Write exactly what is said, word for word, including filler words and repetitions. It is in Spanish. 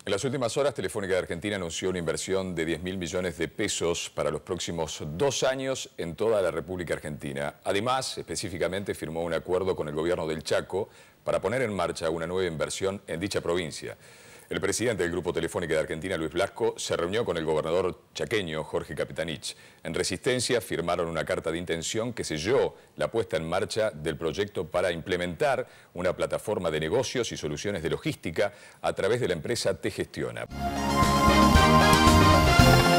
En las últimas horas, Telefónica de Argentina anunció una inversión de diez mil millones de pesos para los próximos dos años en toda la República Argentina. Además, específicamente firmó un acuerdo con el gobierno del Chaco para poner en marcha una nueva inversión en dicha provincia. El presidente del Grupo Telefónica de Argentina, Luis Blasco, se reunió con el gobernador chaqueño, Jorge Capitanich. En Resistencia firmaron una carta de intención que selló la puesta en marcha del proyecto para implementar una plataforma de negocios y soluciones de logística a través de la empresa Te Gestiona.